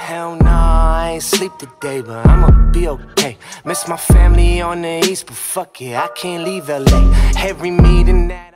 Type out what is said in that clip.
Hell nah, I ain't sleep today, but I'ma be okay. Miss my family on the east, but fuck it, I can't leave LA. Every meeting that